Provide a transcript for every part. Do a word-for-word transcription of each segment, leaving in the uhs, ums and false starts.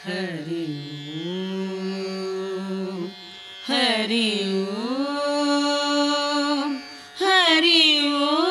हरि ओम हरि ओम हरि ओम।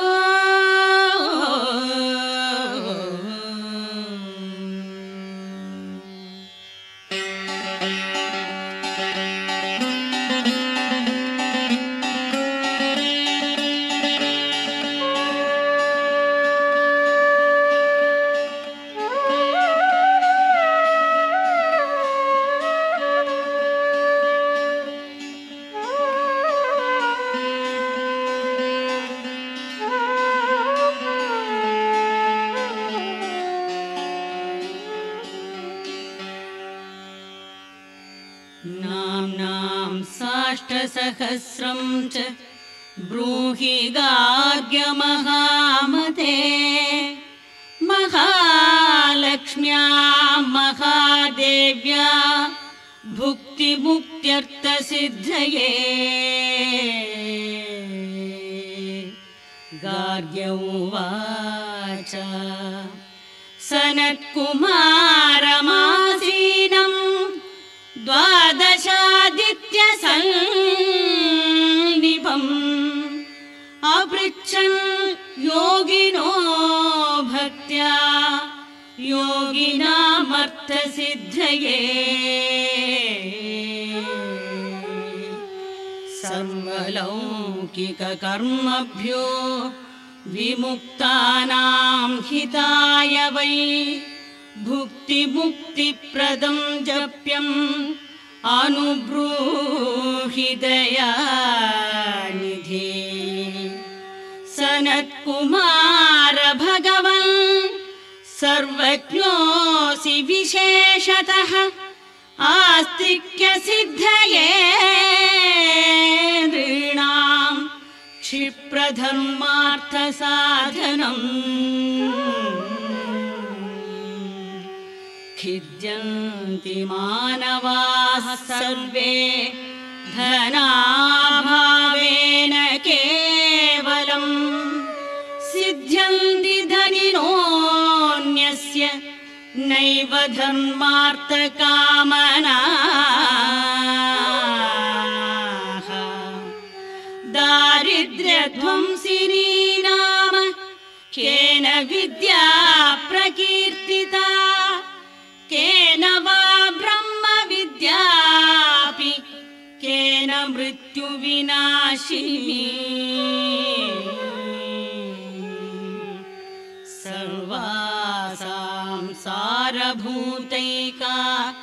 सहस्रं च ब्रूहि गार्ग्यमहामते महालक्ष्म्या महादेव्या भुक्तिमुक्त्यर्थसिद्धये। गार्ग्य उवाच सनत्कुमारमासीनं द्वादशादित्यसन्निभम् अपृच्छन् योगिनो भक्त्या योगिनामर्थसिद्धये। सर्वलौकिककर्मभ्यो विमुक्तानां हिताय वै भुक्तिमुक्तिप्रदं जप्यम् अनुब्रूहि दयानिधे। सनत्कुमार भगवन् सर्वज्ञोऽसि विशेषतः आस्तिक्यसिद्धये नृणां क्षिप्रधर्मार्थसाधनम्। खिद्यन्ति मानवाः सर्वे धनाभावेन केवलम् सिद्ध्यन्ति धनिनोऽन्यस्य नैव धर्मार्थकामनाः। दारिद्र्यध्वंसिनी नाम केन विद्या प्रकीर्तिता केन वा ब्रह्मविद्यापि केन मृत्युविनाशिनी। सर्वासां सारभूतैका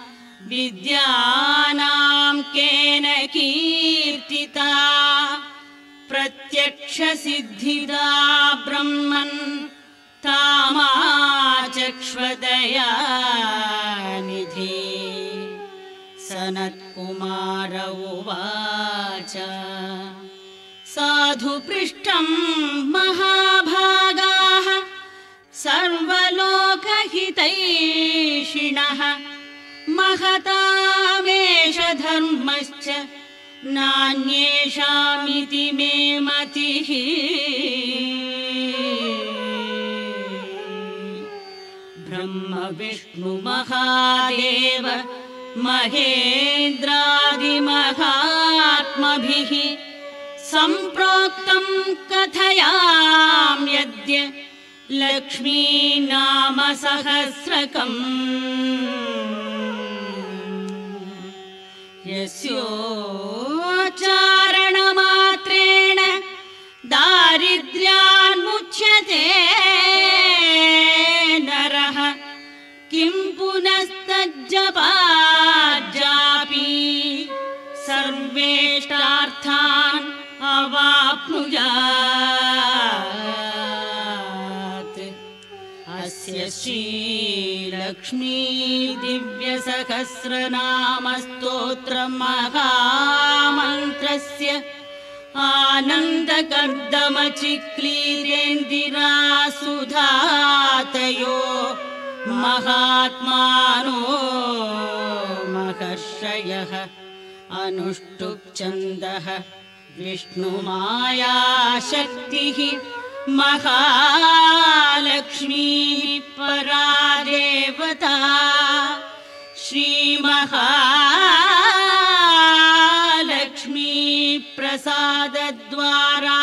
विद्यानां केन कीर्तिता प्रत्यक्षसिद्धिदा ब्रह्मन् तामाचक्ष्वदयानिधे। सनत्कुमार उवाच साधु पृष्ठं महाभागाः सर्वलोकहितैषिणः महतामेष धर्मश्च नान्येषामिति मे मतिः। ब्रह्म विष्णु महादेव महेन्द्रादिमहात्मभिः सम्प्रोक्तं कथयाम्यद्य लक्ष्मी नाम सहस्रकम्। यस्योच्चारणमात्रेण दारिद्र्यान्मुच्यते नरः किं पुनस्तज्जपाज्जापि सर्वेष्टार्थान् अवाप्नुयात्। अस्य श्रीलक्ष्मी दिव्यसहस्रनामस्तोत्रमहामन्त्रस्य आनन्दकर्दमचिक्लीरेन्दिरासुधातयो महात्मानो महर्षयः अनुष्टुप् विष्णुमायाशक्तिः महालक्ष्मी परा देवता। श्री महालक्ष्मी प्रसादद्वारा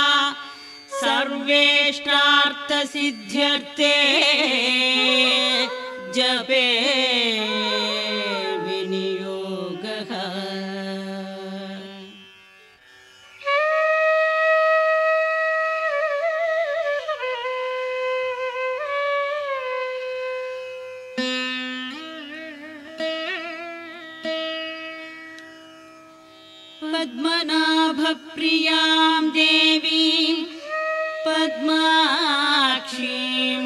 सर्वेष्टार्थसिद्ध्यर्थे जपे विनियोगः। पद्मनाभप्रियां देवीं पद्माक्षीं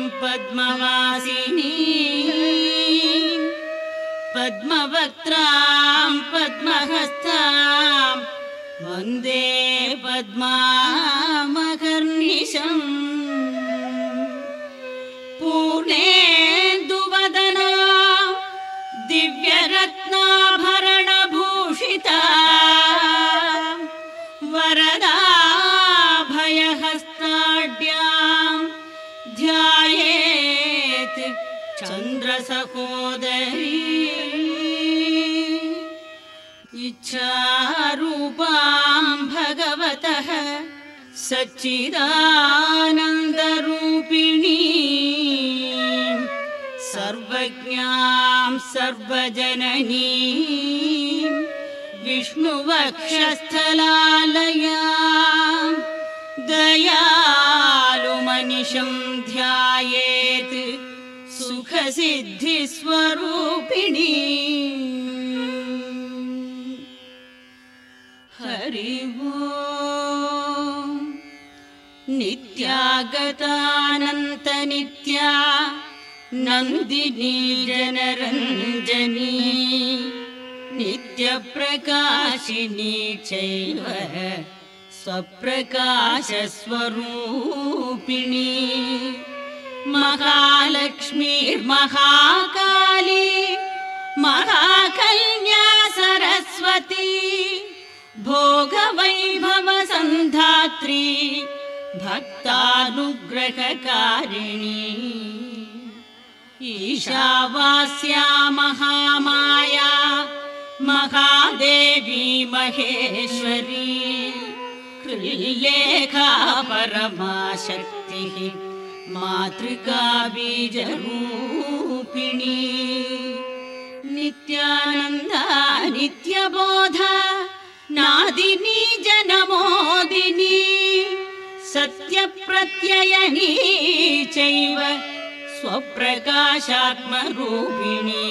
पद्मवासिनीं पद्मवक्त्रां पद्महस्तां वन्दे पद्मामहर्निशम्। पूर्णेन्दुवदना दिव्यरत्नाभरणभूषिता वरदाभयहस्ताढ्यां ध्यायेत् चन्द्रसहोदरी। इच्छारूपां भगवतः सच्चिदानन्दरूपिणी सर्वज्ञां सर्वजननीं विष्णुवक्षस्थलालयां दयालुमनिशं ध्यायेत् सुखसिद्धिस्वरूपिणी। हरि ओं। नित्यागतानन्तनित्या नन्दिनी जनरञ्जनी नित्यप्रकाशिनी चैव स्वप्रकाशस्वरूपिणी। महालक्ष्मीर्महाकाली महाकन्या सरस्वती भोगवैभवसन्धात्री भक्तानुग्रहकारिणी। ईशावास्या महामाया महादेवी महेश्वरी कृल्लेखा परमाशक्तिः मातृका बीजरूपिणी। नित्यानन्दा नित्यबोधा नादिनी जनमोदिनी सत्यप्रत्ययनी चैव स्वप्रकाशात्मरूपिणी।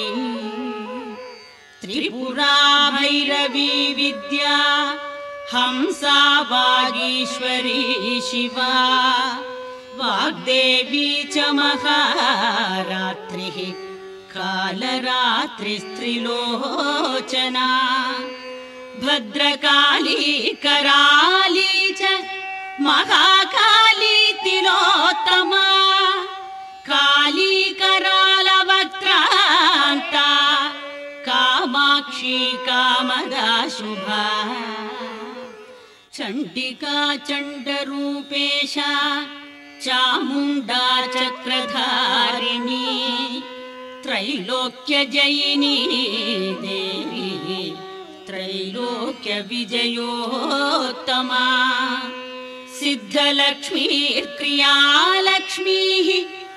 त्रिपुरा भैरवी विद्या हंसा वागीश्वरी शिवा वाग्देवी च महारात्रिः कालरात्रिस्त्रिलोचना। भद्रकाली कराली च महाकाली तिलोत्तमा काली करालवक्त्रान्ता कामाक्षी कामदा शुभा। चण्डिका चण्डरूपेशा चामुण्डा चक्रधारिणी त्रैलोक्यजयिनी देवी त्रैलोक्यविजयोत्तमा। सिद्धलक्ष्मीर्क्रियालक्ष्मीः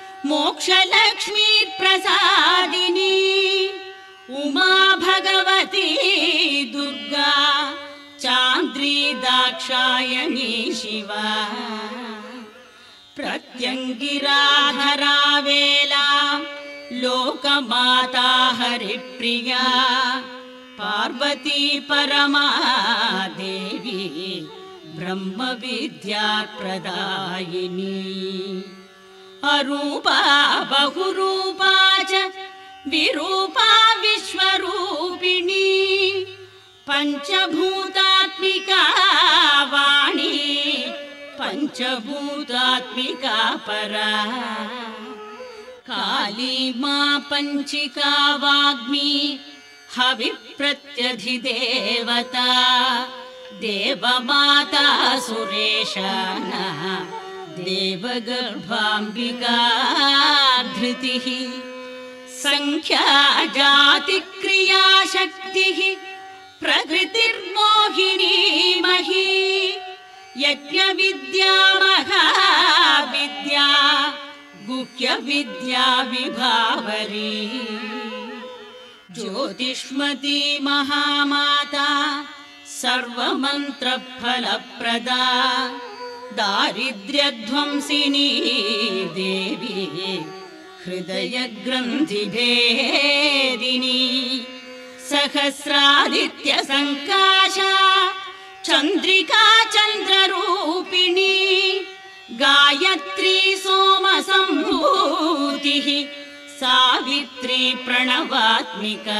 मोक्षलक्ष्मीर्प्रसादिनी उमा भगवती दुर्गा चान्द्री दाक्षायणी शिवा। प्रत्यङ्गिराधरा वेला लोकमाता हरिप्रिया पार्वती परमा देवी ब्रह्मविद्या प्रदायिनी। अरूपा बहुरूपा च विरूपा विश्वरूपिणी पञ्चभूतात्मिका वाणी पञ्चभूतात्मिका परा। काली मा पञ्चिका वाग्मी हविप्रत्यधिदेवता देवमाता सुरेशाना देवगर्भाम्बिका धृतिः। संख्या जाति क्रिया शक्तिः प्रकृतिर्मोहिनी मही यज्ञ विद्या महाविद्या गुह्य विद्या विभावरी ज्योतिष्मती महामाता सर्वमंत्र फलप्रदा दारिद्र्यध्वंसिनी देवी हृदय ग्रंथि भेदिनी सहस्रादित्य संकाशा चंद्रिका चंद्ररूपिणी गायत्री सोम संभूतिः सावित्री प्रणवात्मिका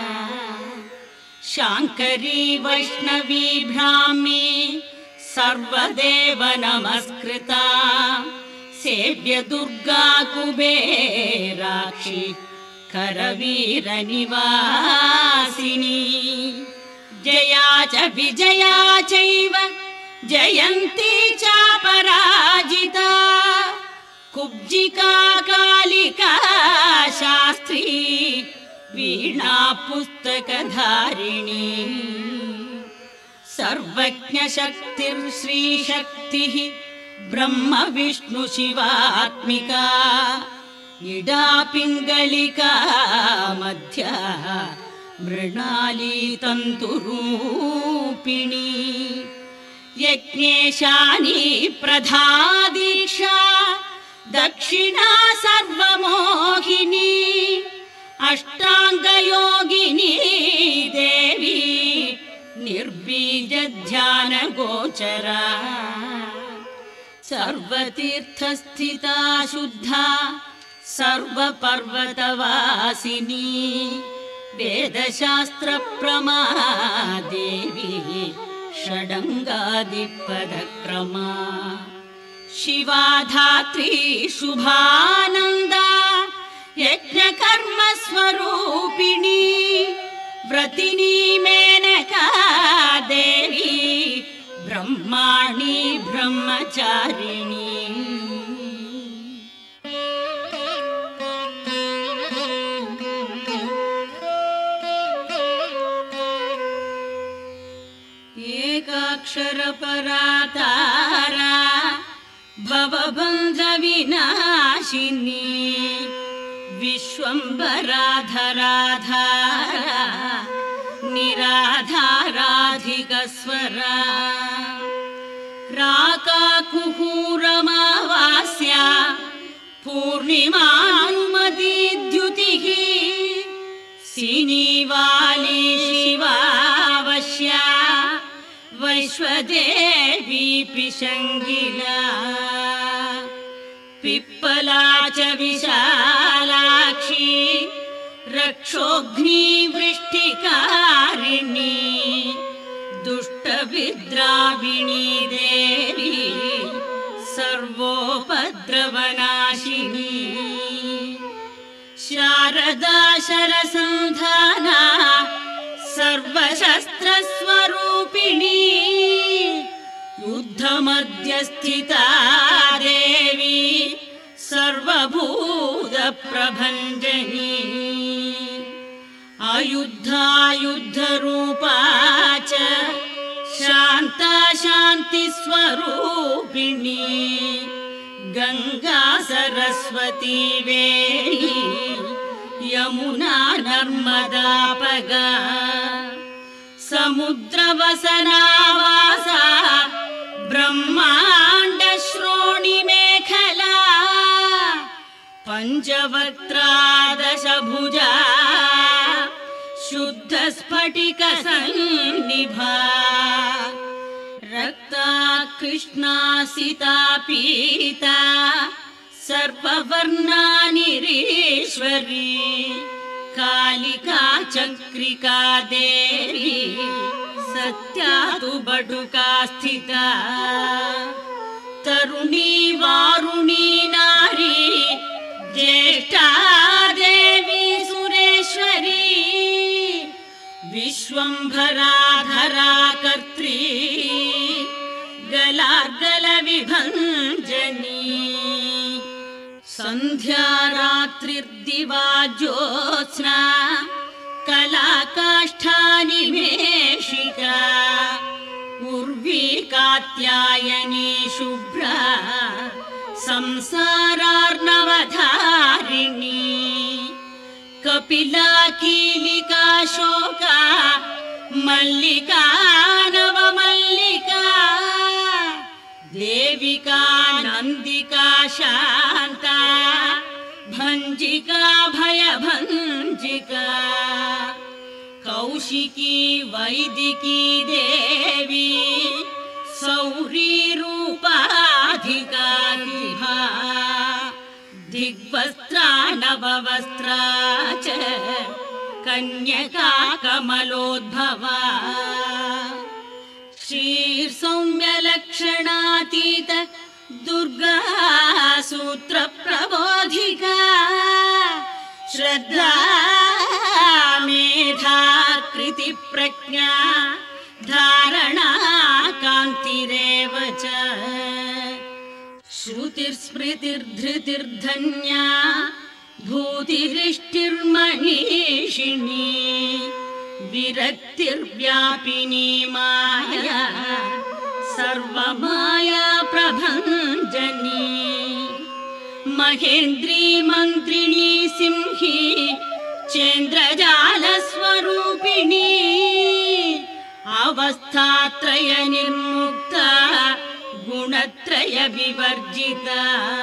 शांकरी वैष्णवी ब्राह्मी सर्वदेव नमस्कृता सेव्य दुर्गा कुबेराक्षी करवीर निवासिनी जया च विजया चैव जयन्ती चापराजिता कुब्जिका कालिका शास्त्री वीणा पुस्तकधारिणी सर्वज्ञ शक्तिर्श्री शक्तिः ब्रह्म विष्णु शिवात्मिका इडा पिंगलिका मध्य मृणाली तंतुरूपिणी यज्ञेशानी प्रधा दीक्षा दक्षिणा सर्वमोहिनी अष्टांग योगिनी देवी निर्बीज ध्यान गोचरा सर्वतीर्थस्थिता शुद्धा सर्वपर्वतवासिनी वेदशास्त्र प्रमा देवी षडंगादिपदक्रमा शिवा धात्री शुभानंदा यज्ञकर्म स्वरूपिणी व्रतिनी मेनका देवी ब्रह्माणी ब्रह्मचारिणी एकाक्षर परातारा भवबंध विनाशिनी विश्वंभराधराधारा निराधाराधिकस्वरा राकाकुहूरमावास्या पूर्णिमानुमती द्युतिः सिनीवाली शिवावश्या वैश्वदेवी पिशंगिला पिप्पला च विशालाक्षी रक्षोघ्नी वृष्टिकारिणी दुष्टविद्राविणी देवी सर्वोपद्रवनाशिनी शारदा शरसंधाना सर्वशस्त्रस्वरूपिणी युद्धमध्यस्थिता देवी सर्वभूतप्रभञ्जनी अयुद्धायुद्धरूपा च शान्ता शान्तिस्वरूपिणी गंगा सरस्वती वेणी यमुना नर्मदापगा समुद्रवसनावासा ब्रह्मांड श्रोणि मेखला पंचवक्त्रा दशभुजा शुद्ध स्फटिक सन्निभा रक्ता कृष्णा सिता पीता सर्ववर्णा निरीश्वरी कालिका चक्रिका देवी सत्या तु बडुका स्थिता तरुणी वारुणी नारी ज्येष्ठा देवी सुरेश्वरी विश्वंभराधरा कर्त्री गलार्गल विभंजनी सन्ध्या रात्रिर्दिवा ज्योत्स्ना कलाकाष्ठानिमेषिका उर्वी कात्यायनी शुभ्रा संसारार्णवधारिणी कपिला कीलिका शोका मल्लिका नवमल्लिका देविका नन्दिका शान्ता भञ्जिका भयभञ्जिका कौशिकी वैदिकी देवी सौरी रूपाधिका दिभा दिग्वस्त्रा नववस्त्रा च कन्यका कमलोद्भवा श्रीसौम्यलक्षणातीत दुर्गा सूत्रप्रबोधिका श्रद्धा मेधा कृतिप्रज्ञा धारणा कान्तिरेव च श्रुतिर्स्मृतिर्धृतिर्धन्या भूतिरिष्टिर्मनीषिणी विरक्तिर्व्यापिनी माया सर्वमाया प्रभञ्जनी महेन्द्री मन्त्रिणी सिंही चेन्द्रजालस्वरूपिणी अवस्थात्रय निर्मुक्ता गुणत्रय विवर्जिता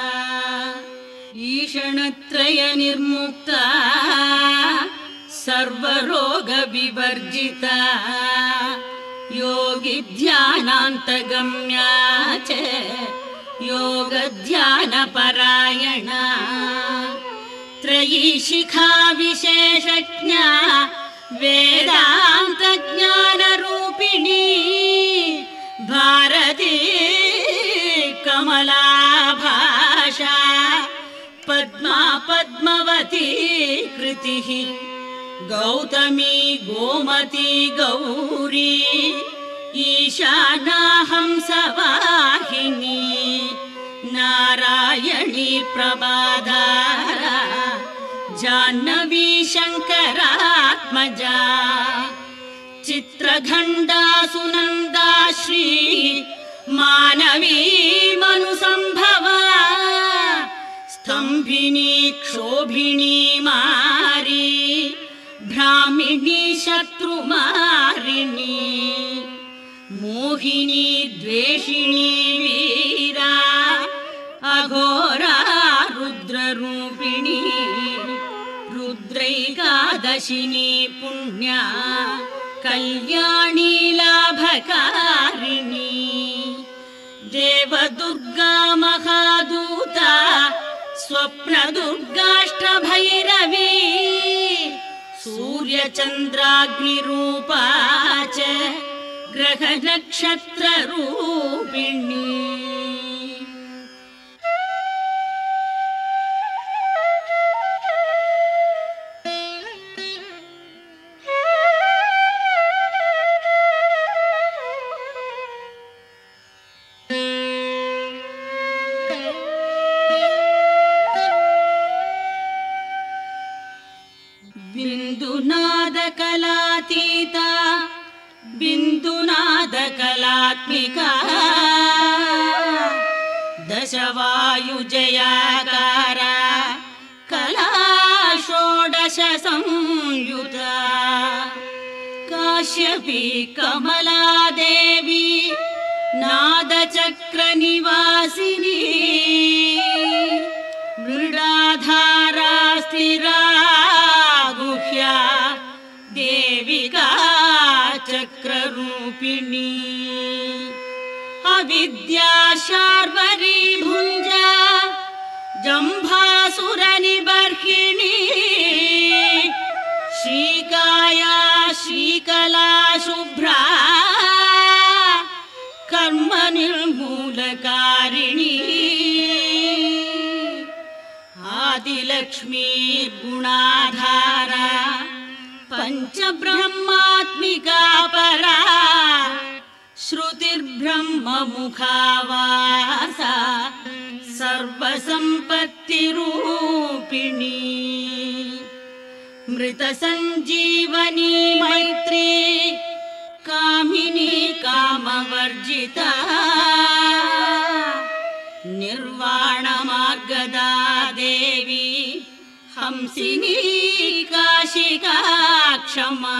ईषणत्रय निर्मुक्ता सर्वरोग विवर्जिता योगी ध्यानान्तगम्या च योग ध्यान परायणा त्रयी शिखा विशेषज्ञा वेदांत ज्ञान रूपिणी भारती कमला भाषा पद्मा पद्मवती कृतिः गौतमी गोमती गौरी ईशाना हंसवाहिनी नारायणी प्रभाधारा जाह्नवी शंकरात्मजा चित्रघण्टा सुनंदा श्री मानवी मनुसंभवा स्तंभिनी क्षोभिणी मारी ब्राह्मिणी शत्रुमारिणी मोहिनी द्वेषिणी वीरा अघोरा रुद्ररूपिणी रुद्रैकादशिनी पुण्या कल्याणी लाभकारिणी देवदुर्गा महादूता स्वप्नदुर्गाष्टभैरवी सूर्यचन्द्राग्निरूपा च ग्रहनक्षत्ररूपिणी बिन्दुनादकलातीता बिन्दुनादकलात्मिका दशवायुजयाकारा कला षोडश संयुता काश्यपी कमला देवी नादचक्रनिवासिनी मृडाधारा स्थिरा गुह्या देविका चक्ररूपिणी अविद्या शार्वरी भुञ्जा जम्भासुरनिबर्हिणी श्रीकाया श्रीकला शुभ्रा कर्म निर्मूलकारिणी आदिलक्ष्मी गुणाधारा पंचब्रह्मात्मिका परा श्रुतिर्ब्रह्म मुखावासा सर्वसम्पत्तिरूपिणी मृतसञ्जीवनी मैत्री कामिनी कामवर्जिता निर्वाणमार्गदा देवी हंसिनी काशिका क्षमा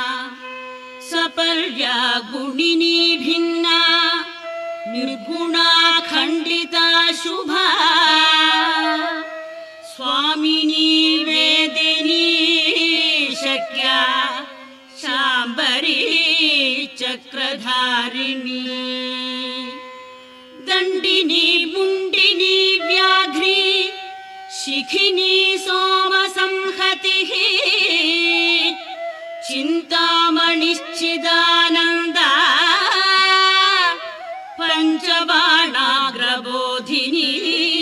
सपर्या गुणिनी भिन्ना निर्गुणा खण्डिता शुभा स्वामिनी वेदिनी शक्या शाम्बरी चक्रधारिणी दण्डिनी मुण्डिनी व्याघ्री शिखिनी सोमसंहतिः चिन्तामणिश्चिदानन्दा पञ्चबाणाग्रबोधिनी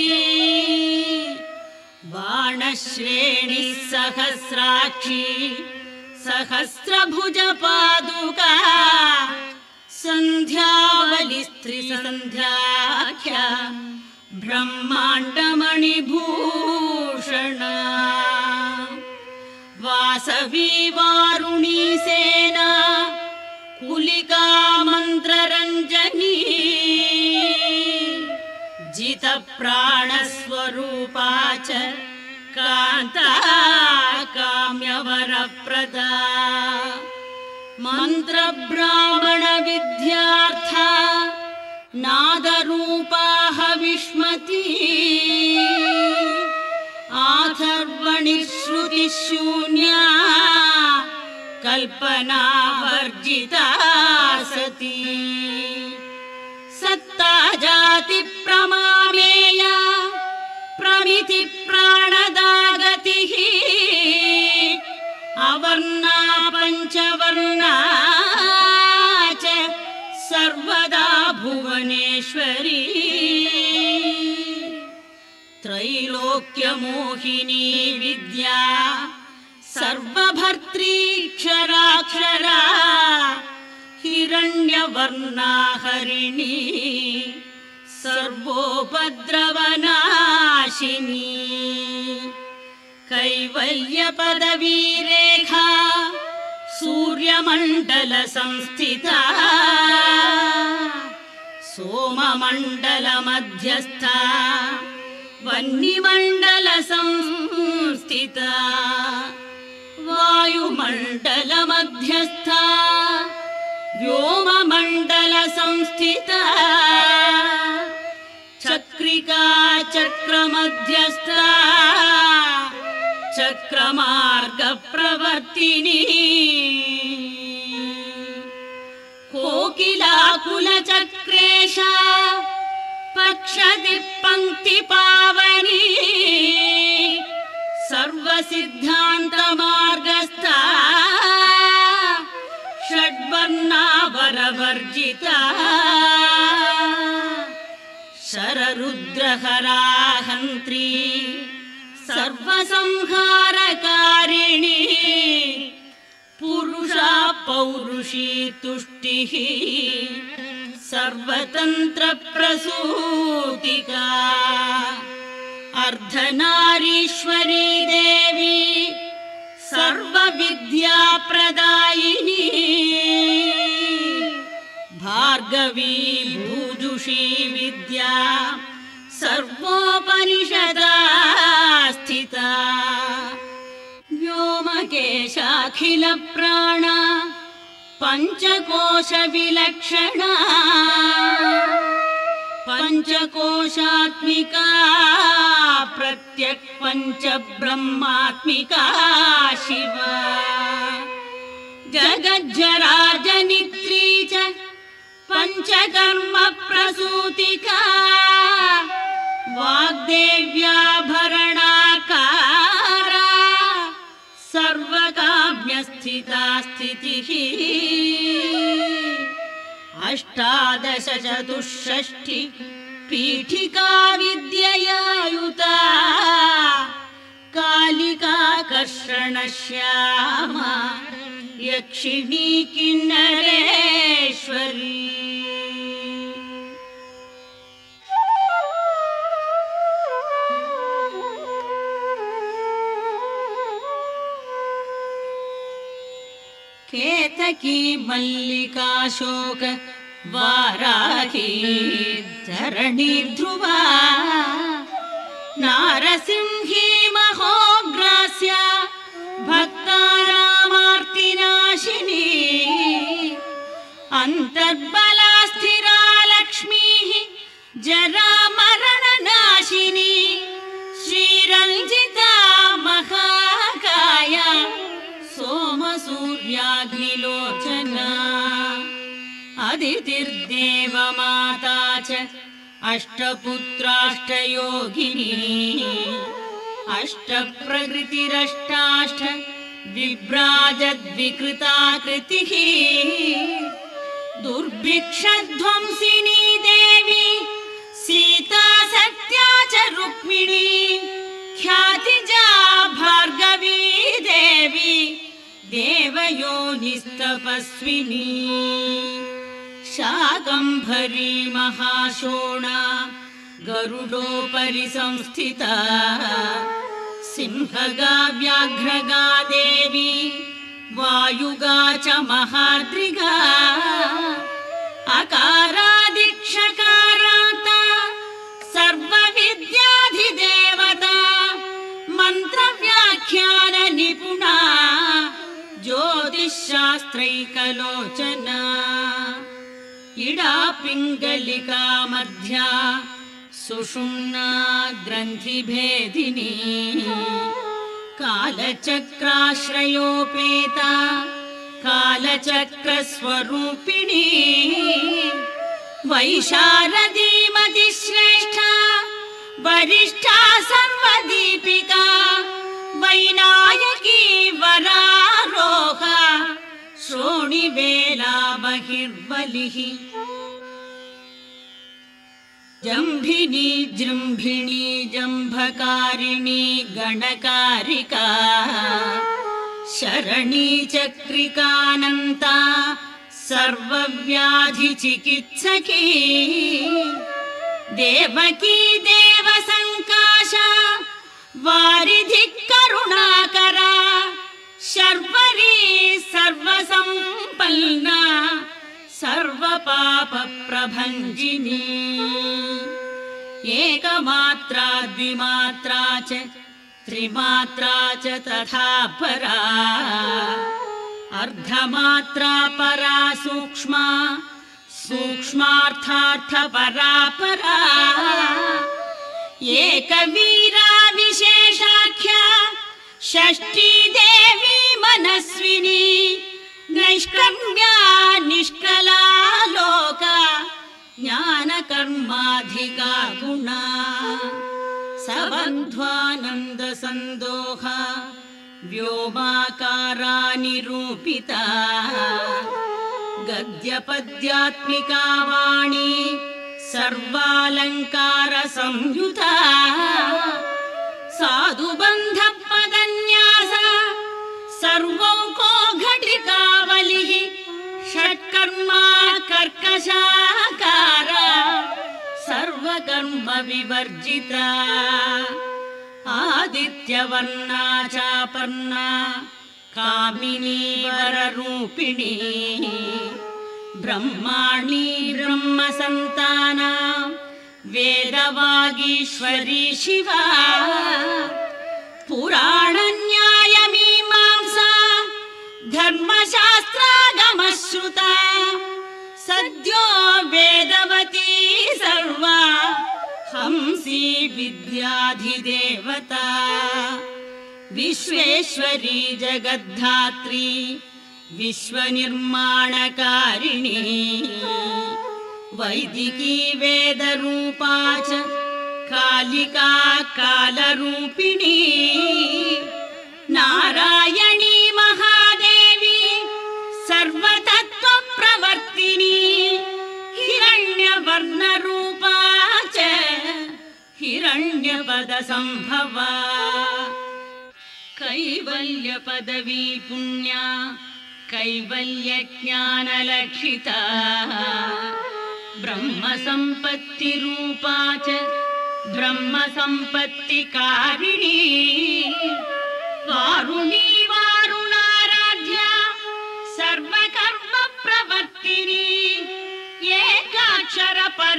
बाणश्रेणिः सहस्राक्षी सहस्रभुजपादुका सन्ध्यावलिस्त्रिसन्ध्याख्या ब्रह्माण्डमणिभूषणा वासवी वारुणी सेना कुलिका मन्त्ररञ्जनी जितप्राणस्वरूपा च कान्ता काम्यवरप्रदा मन्त्रब्राह्मणविद्यार्था नादरूपा हविष्मती आथर्वणिश्रुतिशून्या कल्पनावर्जिता सती सत्ता जाति प्रमामेया प्रमिति प्राणदा गतिः अवर्णा पञ्चवर्णा च सर्वदा भुवनेश्वरी त्रैलोक्यमोहिनी विद्या सर्वभर्त्रीक्षराक्षरा हिरण्यवर्णा हरिणी सर्वोपद्रवनाशिनी कैवल्यपदवीरेखा सूर्यमण्डल संस्थिता सोममण्डल मध्यस्था वह्निमण्डल संस्थिता वायुमण्डल मध्यस्था व्योममण्डल संस्थिता चक्रिका चक्रमध्यस्था चक्रमार्ग प्रवर्तिनी कोकिलाकुलचक्रेशा पक्षदिक्पङ्क्ति पावनी सर्वसिद्धान्तमार्गस्था षड्वर्णावरवर्जिता शररुद्रहराहन्त्री सर्वसंहारकारिणी पुरुषा पौरुषी तुष्टिः सर्वतन्त्रप्रसूतिका अर्धनारीश्वरी देवी सर्वविद्याप्रदायिनी भार्गवी भूजुषी विद्या सर्वोपनिषदा स्थिता व्योमकेशाखिलप्राणा पञ्चकोशविलक्षणा पञ्चकोशात्मिका प्रत्यक् पञ्चब्रह्मात्मिका शिवा जगज्जराजनित्री च पञ्चकर्म प्रसूतिका वाग्देव्याभरणाकारा सर्वकाम्यस्थिता स्थितिः अष्टादश चतुष्षष्टि पीठिका विद्ययायुता कालिका कर्षणश्यामा यक्षिणी किन्नरेश्वरी केतकी मल्लिकाशोक वाराही धरणी ध्रुवा नारसिंही महोग्रास्य भक्तानामार्तिनाशिनी अन्तर्बला स्थिरा लक्ष्मीः जरामरणनाशिनी श्रीरञ्जिता महाकाया सोमसूर्याग्निलोचना अदितिर्देवमाता च अष्टपुत्राष्टयोगिनी अष्टप्रकृतिरष्टाष्ट विभ्राजद्विकृताकृतिः दुर्भिक्षध्वंसिनी देवी सीता सत्या च रुक्मिणी ख्यातिजा भार्गवी देवी देवयोनिस्तपस्विनी शाकम्भरी महाशोणा गरुडोपरि संस्थिता सिंहगा व्याघ्रगा देवी वायुगा च महाद्रिगा अकारादिक्षकाराता सर्वविद्याधिदेवता मन्त्रव्याख्यान निपुणा ज्योतिश्शास्त्रैकलोचना इडा पिङ्गलिका मध्या सुषुम्ना ग्रन्थिभेदिनी कालचक्राश्रयोपेता कालचक्रस्वरूपिणी वैशारदीमतिश्रेष्ठा वरिष्ठा सर्वदीपिका वैनायकी वरारोहा श्रोणिवेला बहिर्बलिः जम्भिनी जृम्भिणी जम्भकारिणी गणकारिका शरणी चक्रिकानन्ता सर्वव्याधिचिकित्सकी देवकी देवसङ्काशा वारिधिः करुणाकरा शर्वरी सर्वसम्पन्ना सर्वपापप्रभञ्जिनी एकमात्रा द्विमात्रा च त्रिमात्रा च तथा परा अर्धमात्रा परा सूक्ष्मा सूक्ष्मार्थार्थपरा परा एकवीरा विशेषाख्या षष्ठी देवी मनस्विनी नैष्कर्म्या निष्कला लोका ज्ञानकर्माधिका गुणा सबन्ध्वानन्दसन्दोहा व्योमाकारा निरूपिता गद्यपद्यात्मिका वाणी सर्वालङ्कार संयुता साधुबन्धपदन्यास सर्वौको घटिकावलिः षट्कर्मा कर्कशाकार सर्वकर्म विवर्जिता आदित्यवर्णा चापर्णा कामिनी वररूपिणी ब्रह्माणी ब्रह्मसन्ताना वेदवागीश्वरी शिवा पुराणन्यायमीमांसा धर्मशास्त्रागमश्रुता सद्यो वेदवती सर्वा हंसी विद्याधिदेवता विश्वेश्वरी जगद्धात्री विश्वनिर्माणकारिणी वैदिकी वेदरूपा च कालिका कालरूपिणी नारायणी महादेवी सर्वतत्त्वप्रवर्तिनी हिरण्यवर्णरूपा च हिरण्यपदसम्भवा कैवल्यपदवी पुण्या कैवल्यज्ञानलक्षिता ब्रह्मसम्पत्तिरूपा च ब्रह्मसम्पत्तिकारिणी वारुणी वारुणाराध्या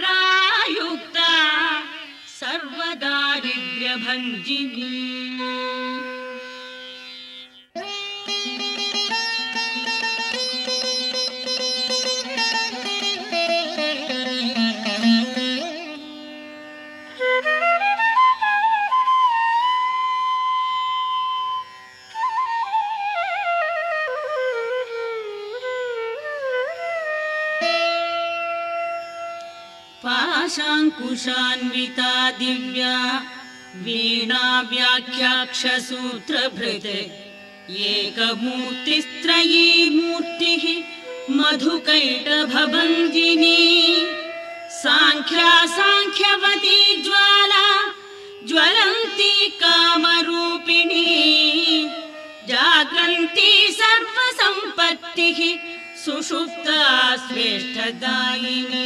परायुक्ता सर्वदारिद्र्यभञ्जिनी पाशाङ्कुशान्विता दिव्या वीणा व्याख्याक्षसूत्रभृत् एकमूर्तिस्त्रयी मूर्तिः मधुकैटभभञ्जिनी साङ्ख्या साङ्ख्यवती ज्वाला ज्वलन्ती कामरूपिणी जागन्ती सर्वसम्पत्तिः सुषुप्ता स्वेष्टदायिनी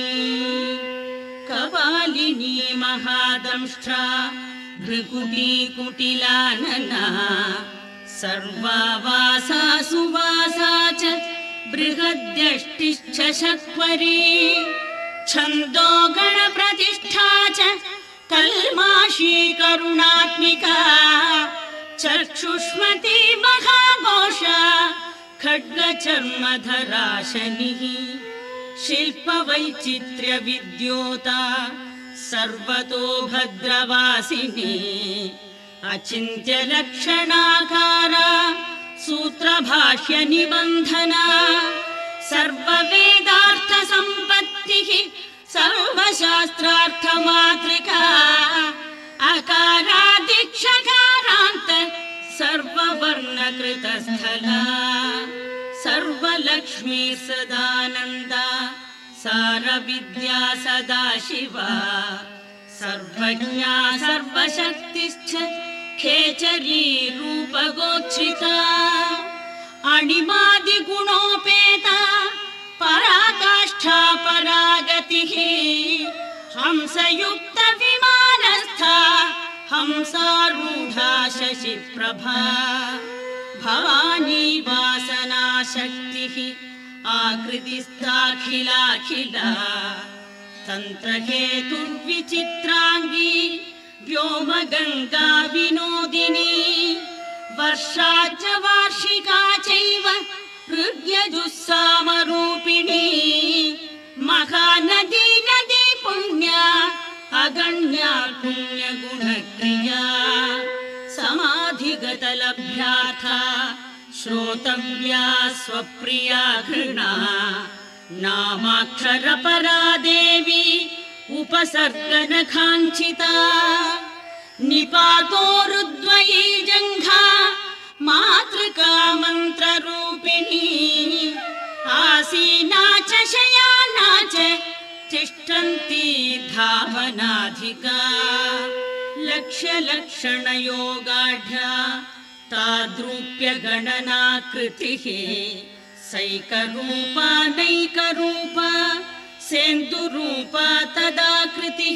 कपालिनी महादंष्ट्रा भृकुटी कुटिलानना सर्वावासा सुवासा च बृहद्यष्टिश्च शक्वरी छन्दो गणप्रतिष्ठा च कल्माशी करुणात्मिका चक्षुष्मती महाघोषा खड्गचर्मधरा शनिः शिल्पवैचित्र्य विद्योता सर्वतो भद्रवासिनी अचिन्त्य लक्षणाकारा सूत्रभाष्य निबन्धना सर्ववेदार्थ सम्पत्तिः सर्वशास्त्रार्थमातृका अकारादिक्षकारान्त सर्ववर्णकृतस्थला सर्वलक्ष्मी सदानन्दा सारविद्या सदाशिवा सर्वज्ञा सर्वशक्तिश्च खेचरी रूपगोच्छिता अणिमादिगुणोपेता पराकाष्ठा परागतिः हंसयुक्त विमानस्था हंसारूढा शशिप्रभा भवानी वासना शक्तिः आकृतिस्थाखिलाखिला तन्त्रहेतुर्विचित्राङ्गी व्योमगङ्गा विनोदिनी वर्षाच वार्षिका चैव हृद्यजुस्सामरूपिणी महानदी नदी पुण्या अगण्या पुण्यगुणक्रिया समाधिगतलभ्यार्था श्रोतव्या स्वप्रिया घृणा नामाक्षरपरा देवी उपसर्गनखाञ्चिता निपातोरुद्वयी जङ्घा मातृका मन्त्ररूपिणी आसीना च शयाना च तिष्ठन्ती धावनाधिका लक्ष्यलक्षणयोगाढ्या ताद्रूप्यगणनाकृतिः सैकरूपा नैकरूपा सेन्दुरूपा तदाकृतिः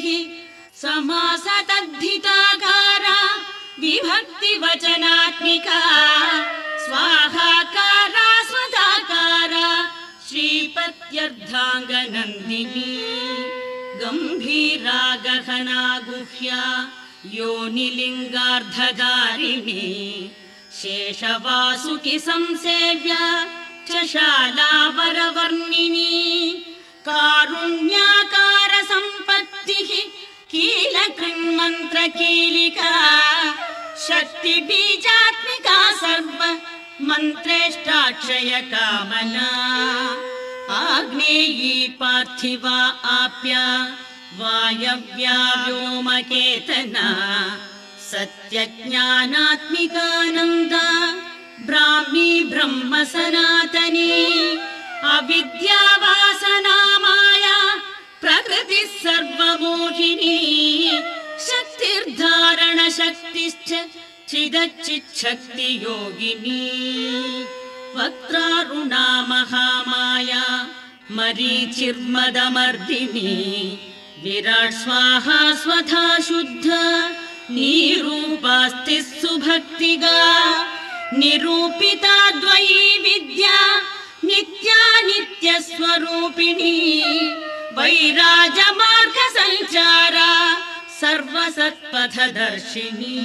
समासतद्धिताकारा विभक्तिवचनात्मिका स्वाहाकारा स्वधाकारा श्रीपत्यर्धाङ्गनन्दिनी गम्भीरा गहना गुह्या योनिलिङ्गार्धधारिणी शेषवासुकि संसेव्या च शालावरवर्णिनी कारुण्याकार सम्पत्तिः कीलकृन्मन्त्रकीलिका शक्तिबीजात्मिका सर्व मन्त्रेष्टाक्षय कामना आग्नेयी पार्थिवा आप्या वायव्या व्योमकेतना सत्यज्ञानात्मिकानन्दा ब्राह्मी ब्रह्म सनातनी अविद्यावासना माया प्रकृतिः सर्वमोहिनी शक्तिर्धारण शक्तिश्च चिदच्चिच्छक्ति योगिनी वक्त्रारुणा महामाया मरीचिर्मदमर्दिनी विराट् स्वाहा स्वधा शुद्ध निरूपास्ति सुभक्तिगा निरूपिता द्वयी विद्या नित्या नित्यस्वरूपिणी वैराजमार्ग संचारा सर्वसत्पथदर्शिनी।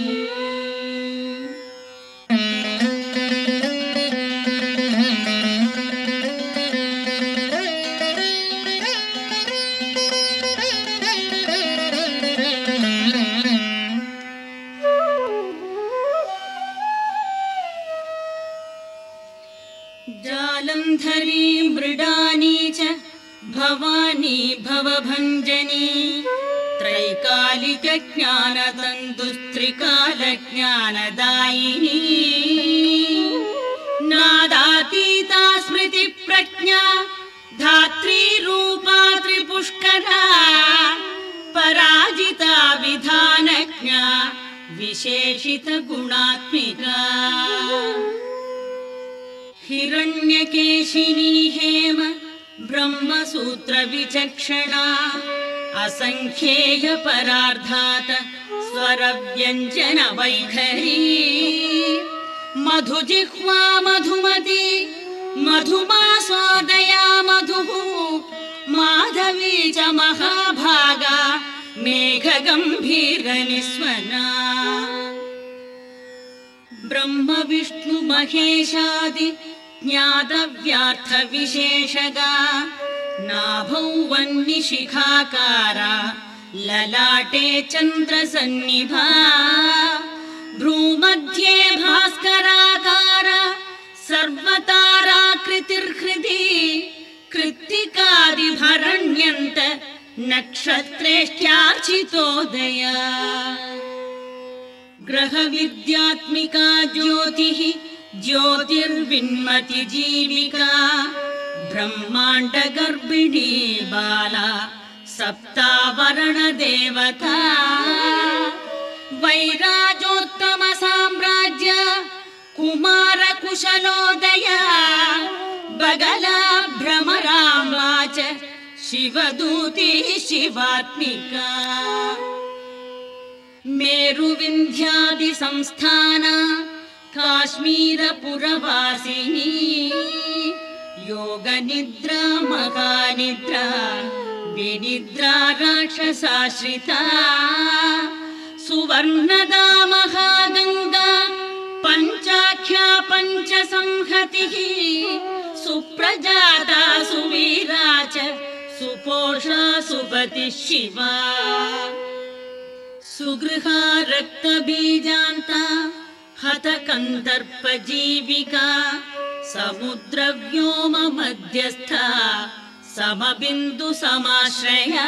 जालंधरी मृडानी च भवानी भवभञ्जनी त्रैकालिक ज्ञानतन्तुस्त्रिकाल ज्ञानदायिनी नादातीता स्मृति प्रज्ञा धात्री रूपा त्रिपुष्करा पराजिता विधानज्ञा विशेषित गुणात्मिका हिरण्यकेशिनी हेम ब्रह्मसूत्र विचक्षणा असंख्येय परार्धात स्वर व्यंजन वैखरी मधुजिह्वा मधुमती मधुमासोदया मधुः माधवी च महाभागा मेघगंभीर निस्वना ब्रह्म विष्णु महेशादि ज्ञातव्यार्थ विशेषगा नाभौ वह्निशिखाकारा ललाटे चन्द्रसन्निभा भ्रूमध्ये भास्कराकारा सर्वताराकृतिर्हृदि कृत्तिकादिभरण्यन्त नक्षत्रेष्ट्यार्चितोदया ग्रह विद्यात्मिका ज्योतिः ज्योतिर्विन्मति जीविका ब्रह्मांड गर्भिणी बाला सप्तावरण देवता वैराजोत्तम साम्राज्य कुमार कुशलोदया बगला भ्रमराम्बा च शिवदूती शिवात्मिका मेरुविन्ध्यादि संस्थान काश्मीर पुरवासिनी योग निद्रा महानिद्रा विनिद्रा राक्षसाश्रिता सुवर्णदा महागंगा पंचाख्या पंच संहतिः सुप्रजाता सुवीरा च सुपोषा सुपतिः शिवा सुगृहा रक्तबीजान्ता हतकन्दर्प जीविका समुद्र व्योम मध्यस्था समबिन्दु समाश्रया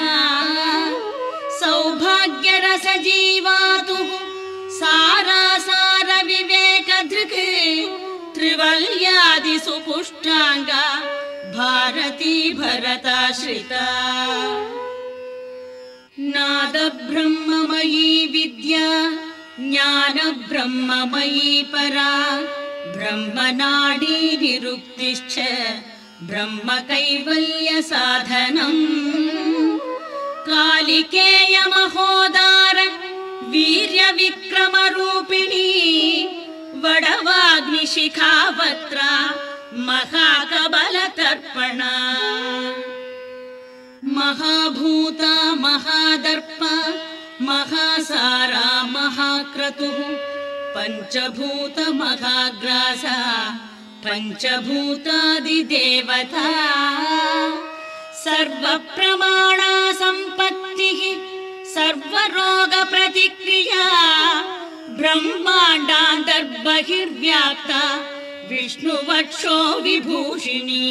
सौभाग्य रस जीवातुः सारासार विवेक धृक् त्रिवल्यादि सुपुष्टांगा भारती भरताश्रिता नाद ब्रह्ममयी विद्या ज्ञान ब्रह्ममयी परा ब्रह्मनाडी निरुक्तिश्च ब्रह्म कैवल्य साधनम् कालिकेय महोदार वीर्य विक्रम रूपिणी वडवाग्निशिखावत्रा महाकबल तर्पणा महाभूता महादर्पा महासारा महाक्रतुः पंचभूत महाग्रासा पंचभूतादिदेवता सर्वप्रमाणा संपत्तिः सर्वरोग प्रतिक्रिया ब्रह्माण्डान्तर्बहिर्व्याप्ता विष्णुवक्षो विभूषिणी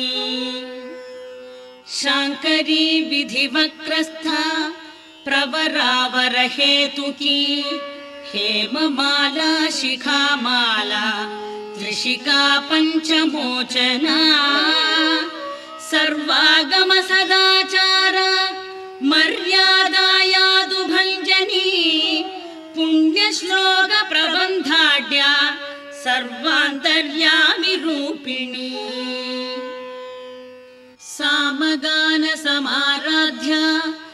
शांकरी विधिवक्रस्था प्रवरावर हेतुकी हेममाला शिखामाला त्रिशिका पंचमोचना सर्वागम सदाचार मर्यादायादुभञ्जनी पुण्यश्लोक प्रबन्धाढ्या सर्वान्तर्यामि रूपिणी सामगान समाराध्या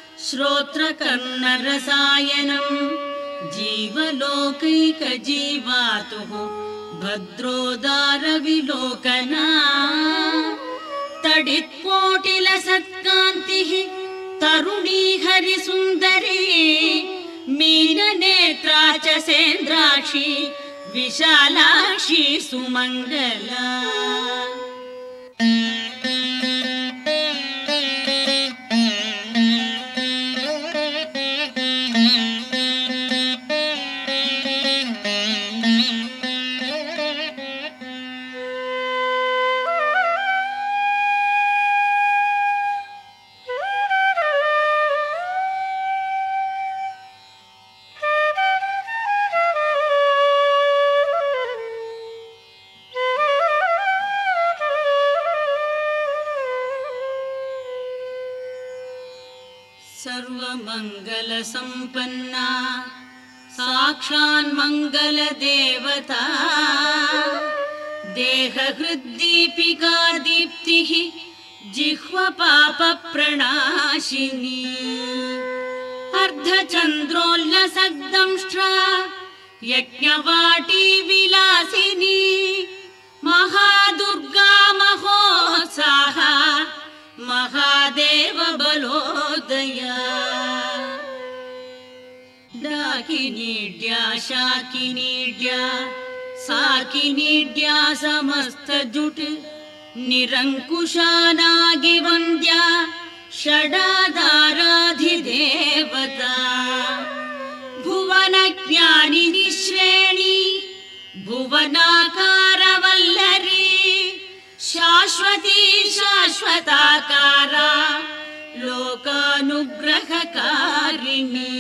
श्रोत्रकर्णरसायनम् जीवलोकैक जीवातुः भद्रोदार विलोकना तडित्कोटिल सत्कान्तिः तरुणी हरिसुन्दरी मीननेत्रा च सेन्द्राक्षी विशालाक्षी सुमङ्गला। सर्वमङ्गलसम्पन्ना साक्षान् मङ्गलदेवता देहहृद्दीपिका दीप्तिः जिह्वपापप्रणाशिनी अर्धचन्द्रोल्लसद्दंष्ट्रा यज्ञवाटी विलासिनी महादुर्गा महोत्साहा महादेव बलोदया। डाकिनीड्या शाकिनीड्या साकिनीड्या समस्तजुट निरङ्कुशा नागिवन्द्या षडाधाराधिदेवता भुवनज्ञानिनि श्रेणी भुवनाकारवल्लरी शाश्वती शाश्वताकारा लोकानुग्रहकारिणी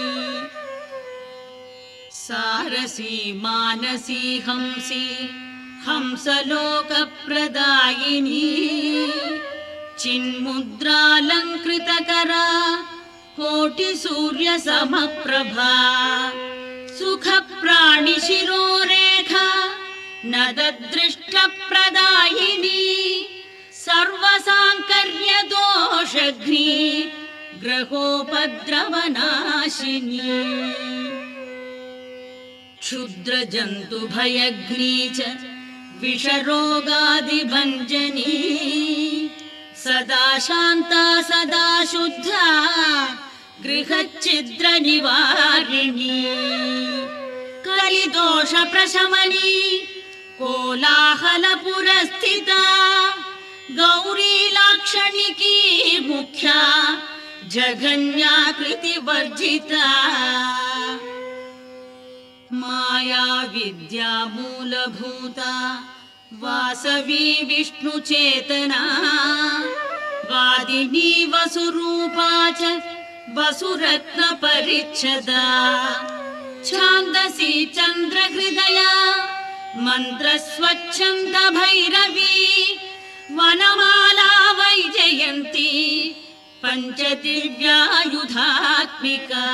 सारसी मानसी हंसी हंसलोकप्रदायिनी चिन्मुद्रालङ्कृतकरा कोटिसूर्यसमप्रभा सुखप्राणिशिरोरेखा नददृष्टप्रदायिनी सर्वसाङ्कर्यदोषघ्नी ग्रहोपद्रवनाशिनी क्षुद्रजन्तुभयघ्नी च विषरोगादिभञ्जनी सदा शान्ता सदा शुद्धा गृहच्छिद्रनिवारिणी कलिदोषप्रशमनी कोलाहलपुरस्थिता गौरी लाक्षणिकी मुख्या जघन्याकृतिवर्जिता माया विद्या मूलभूता वासवी विष्णुचेतना वादिनी वसुरूपा च वसुरत्नपरिच्छदा छान्दसी चन्द्रहृदया मन्त्रस्वच्छन्द भैरवी वनमाला वैजयन्ती पञ्चदिव्यायुधात्मिका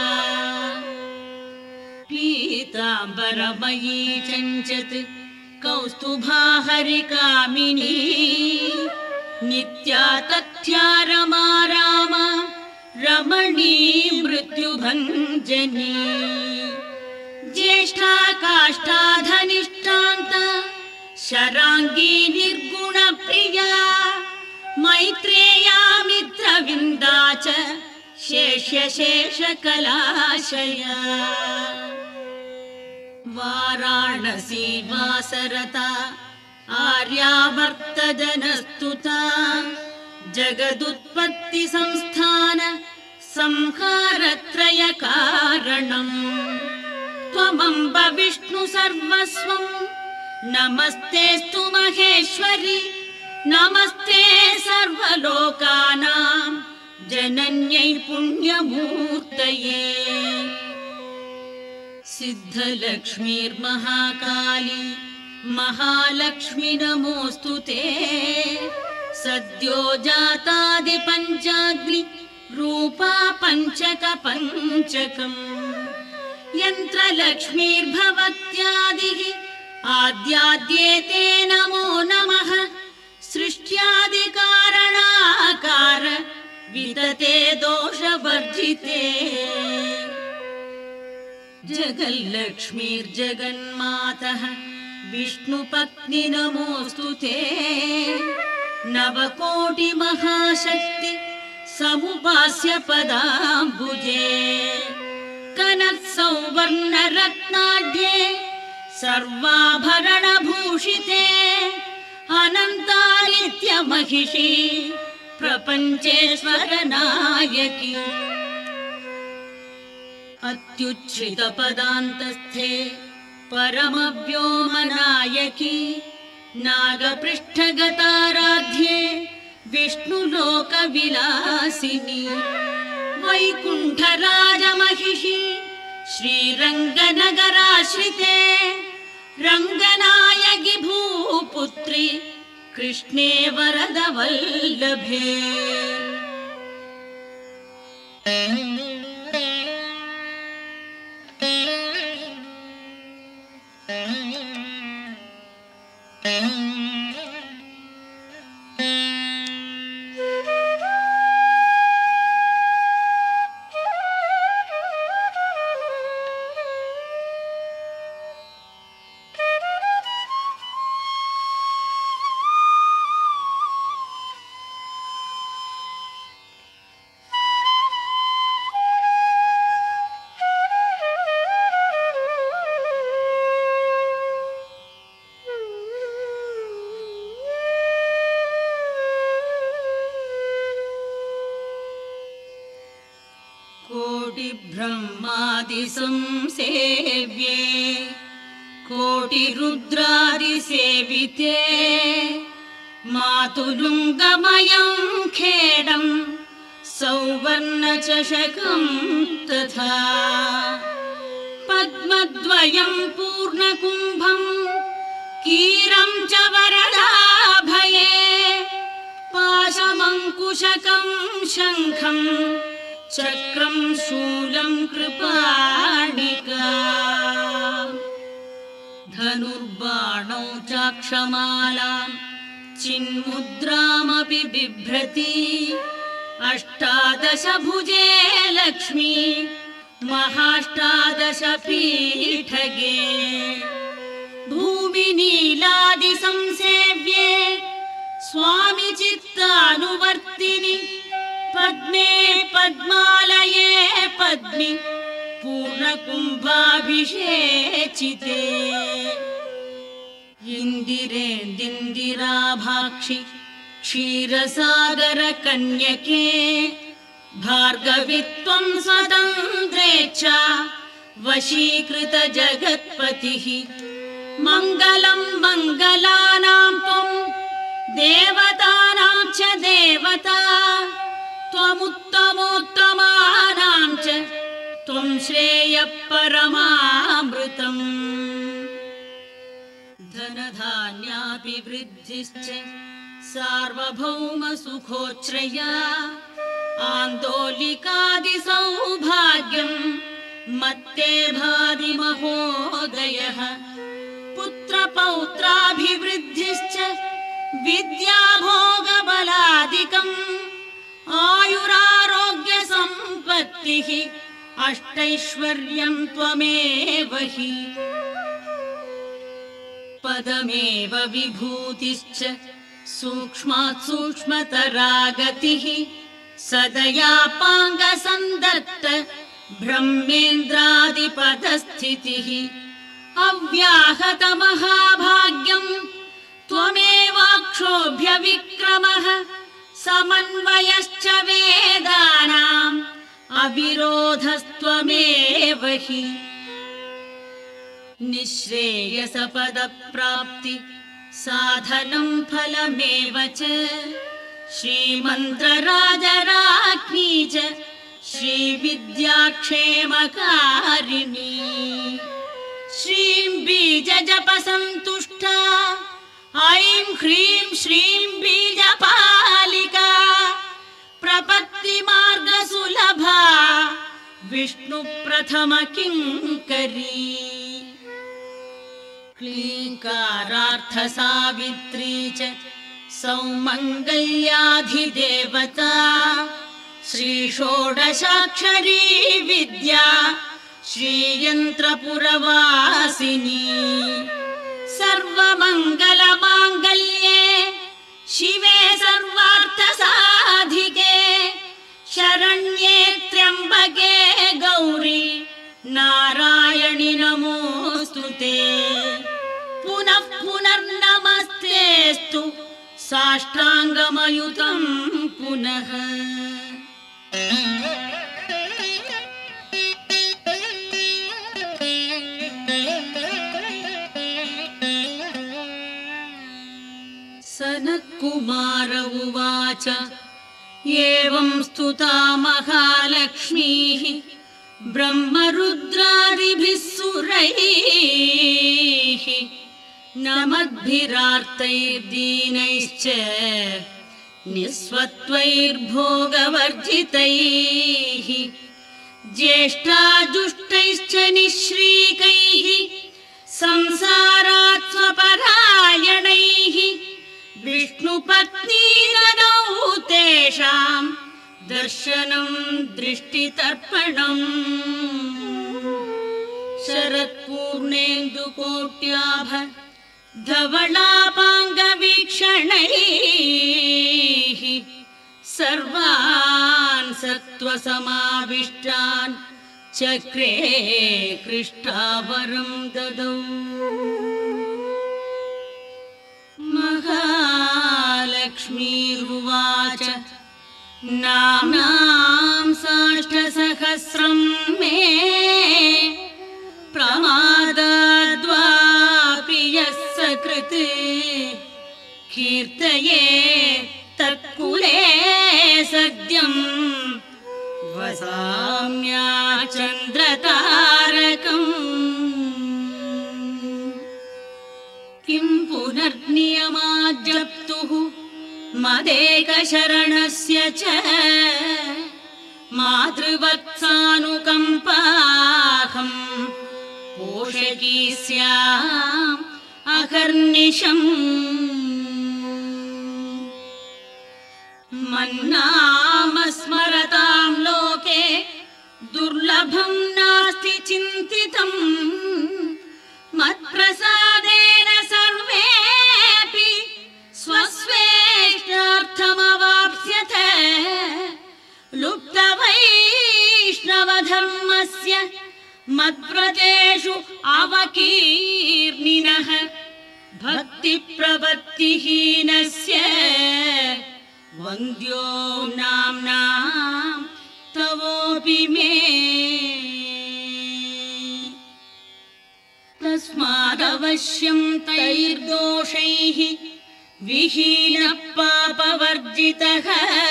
पीताम्बरमयी चञ्चत् कौस्तुभा हरिकामिनी नित्या तथ्या रमा रामा रमणी मृत्युभञ्जनी ज्येष्ठा काष्ठा धनिष्ठान्ता शराङ्गी निर्गुणप्रिया मैत्रेया मित्रविन्दा च शेष्यशेषकलाशया वाराणसी वासरता आर्यावर्तजनस्तुता जगदुत्पत्ति संस्थान संहारत्रय कारणम् त्वमम्ब विष्णु सर्वस्वं नमस्तेस्तु महेश्वरि नमस्ते सर्वलोकानां जनन्यै पुण्यमूर्तये सिद्धलक्ष्मीर्महाकाली महालक्ष्मी नमोऽस्तु ते सद्यो जातादिपञ्चाग्नि रूपा पञ्चक पञ्चकम् यन्त्रलक्ष्मीर्भवत्यादिः आद्याद्येते नमो नमः सृष्ट्यादिकारणाकार विदते दोषवर्जिते जगल्लक्ष्मीर्जगन्मातः विष्णुपत्नी नमोऽस्तु ते नवकोटि महाशक्ति समुपास्य पदाम्बुजे कनत्सौवर्णरत्नाढ्ये सर्वाभरणभूषिते अनन्तानित्यमहिषी प्रपञ्चेश्वरनायकी अत्युच्छ्रितपदान्तस्थे परमव्योमनायकी नागपृष्ठगताराध्ये विष्णुलोकविलासिनी वैकुण्ठराजमहिषी श्रीरङ्गनगराश्रिते रङ्गनायकि भूपुत्री कृष्णे वरदवल्लभे संसेव्ये कोटिरुद्रादिसेविते मातुलुङ्गमयं खेडं सौवर्णचषकं तथा पद्मद्वयं पूर्णकुम्भं कीरं च वरदाभये पाशमङ्कुशकं शङ्खं चक्रं शूलं कृपाणिका धनुर्बाणौ चाक्षमालां चिन्मुद्रामपि बिभ्रति अष्टादश भुजे लक्ष्मी महाष्टादश पीठगे भूमिनीलादि संसेव्ये स्वामि चित्तानुवर्तिनि पद्मे पद्मालये पद्मि पूर्णकुम्भाभिषेचिते इन्दिरेन्दिराभाक्षि क्षीरसागरकन्यके भार्गवित्वं स्वतन्त्रेच्छा वशीकृत जगत्पतिः मङ्गलं मङ्गलानां त्वं देवतानां च देवता त्वमुत्तमोत्तमानां च त्वं श्रेयः परमामृतम् धनधान्याभिवृद्धिश्च सार्वभौमसुखोच्छ्रया आन्दोलिकादिसौभाग्यं मत्ते भाति महोदयः पुत्रपौत्राभिवृद्धिश्च विद्याभोगबलादिकम् आयुरारोग्यसम्पत्तिः अष्टैश्वर्यं त्वमेव हि पदमेव विभूतिश्च सूक्ष्मात् सूक्ष्मतरा गतिः सदयापाङ्गसन्दत्त ब्रह्मेन्द्रादिपदस्थितिः अव्याहतमहाभाग्यं त्वमेवाक्षोभ्य विक्रमः समन्वयश्च वेदानाम् अविरोधस्त्वमेव हि निःश्रेयसपदप्राप्ति साधनं फलमेव च श्रीमन्त्रराजराज्ञी च श्रीविद्याक्षेमकारिणी श्रीं बीजजपसन्तुष्टा ऐं ह्रीं श्रीं बीजपालिका प्रपत्तिमार्गसुलभा विष्णुप्रथमकिङ्करी क्लीङ्कारार्थसावित्री च सौमङ्गल्याधिदेवता श्रीषोडशाक्षरी विद्या श्रीयन्त्रपुरवासिनी सर्वमङ्गलमाङ्गल्ये शिवे सर्वार्थसाधिके शरण्ये त्र्यम्बके गौरी नारायणि नमोऽस्तुते। पुनः पुनर्नमस्तेऽस्तु साष्टाङ्गमयुतं पुनः। सनत्कुमार उवाच एवं स्तुता महालक्ष्मीः ब्रह्मरुद्रादिभिः सुरैः नमद्भिरार्तैर्दीनैश्च निःस्वत्वैर्भोगवर्जितैः ज्येष्ठाजुष्टैश्च निःश्रीकैः संसारात् स्वपरायणैः विष्णुपत्नी ददौ तेषां दर्शनं दृष्टितर्पणम्। शरत्पूर्णेन्दुकोट्याभ धवलापाङ्गवीक्षणैः सर्वान् सत्त्वसमाविष्टान् चक्रे कृष्णावरं ददौ। महालक्ष्मीरुवाच नाम्नां साष्टसहस्रं मे प्रमादाद्वापि यः सकृत् कीर्तये तत्कुले सद्यं वसाम्याचन्द्रतारकम्। किं पुनर्नियमाज्जप्तुः मदेकशरणस्य च मातृवत्सानुकम्पाहं पोषकी स्याम् अहर्निशम्। मन्नाम स्मरतां लोके दुर्लभं नास्ति चिन्तितम् मत्प्रसादेन सर्वेऽपि स्वस्वेष्टार्थमवाप्स्यथ। लुप्तवैष्णवधर्मस्य मद्व्रतेषु अवकीर्णिनः भक्तिप्रपत्तिहीनस्य वन्द्यो नाम्नां तवोऽपि मे। तस्मादवश्यं तैर्दोषैः विहीनः पापवर्जितः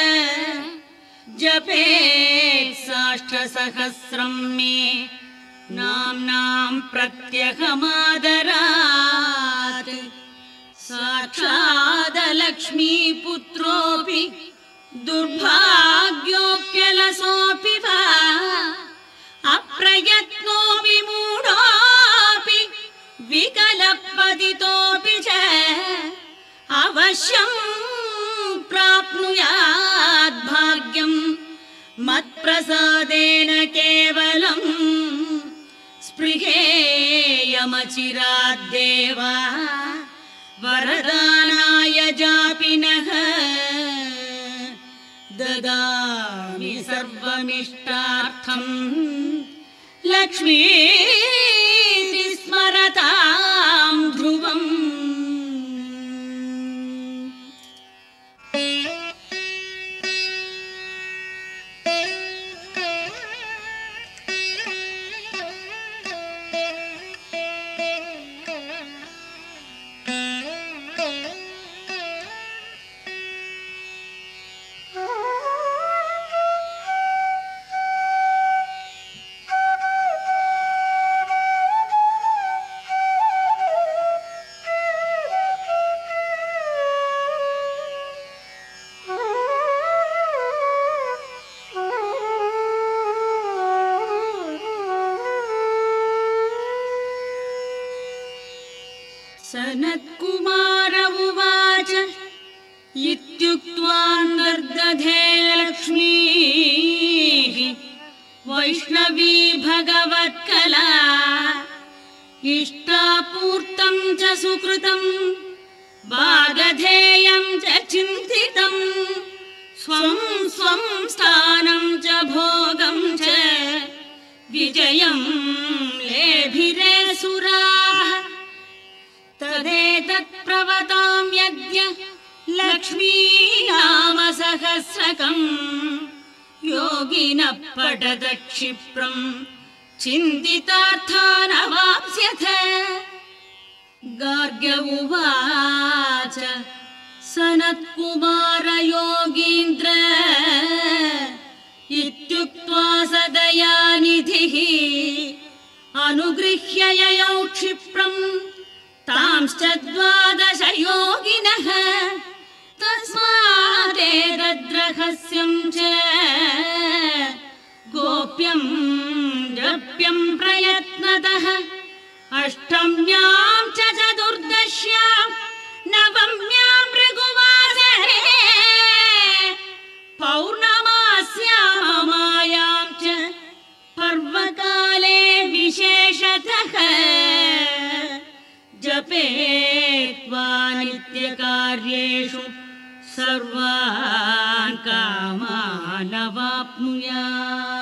जपेत् साष्टसहस्रं मे नाम्नां प्रत्यहमादरात्। साक्षादलक्ष्मीपुत्रोऽपि दुर्भाग्योऽप्यलसोऽपि वा अप्रयत्नोऽपि मूढोऽपि विकलपतितोऽपि च अवश्यं प्राप्नुयात् भाग्यं मत्प्रसादेन केवलं। स्पृहेयमचिराद्देवा वरदानाय जापिनः ददामि सर्वमिष्टार्थं लक्ष्मीति स्मरतां ध्रुवम्। सनत्कुमार उवाच इत्युक्त्वान्दर्दधे लक्ष्मीः वैष्णवी भगवत्कला इष्टापूर्तं च सुकृतं बागधेयं च चिन्तितं स्वं स्व रूपं स्थानं च भोगं च विजयं लेभिरे सुराः तदेतत् प्रवतां यद्य लक्ष्मी नाम सहस्रकम् योगिनः पठत क्षिप्रं चिन्तितार्थानवाप्स्यथ गार्ग्य उवाच सनत्कुमार योगीन्द्र इत्युक्त्वा स दयानिधिः अनुगृह्य ययौ क्षिप्रं तांश्च द्वादश योगिनः तस्मादेतद्रहस्यं च गोप्यं द्रव्यं प्रयत्नतः अष्टम्यां च चतुर्दश्यां नवम्यां भृगुवासरे पौर्णमास्यामायां च पर्वकाले विशेषतः जपेत्वा नित्यकार्येषु सर्वान् कामानवाप्नुयात्।